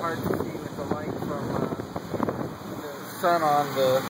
hard to see with the light from the sun on the